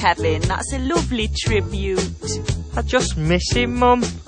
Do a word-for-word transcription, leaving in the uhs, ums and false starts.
Kevin. That's a lovely tribute. I just miss him, Mum.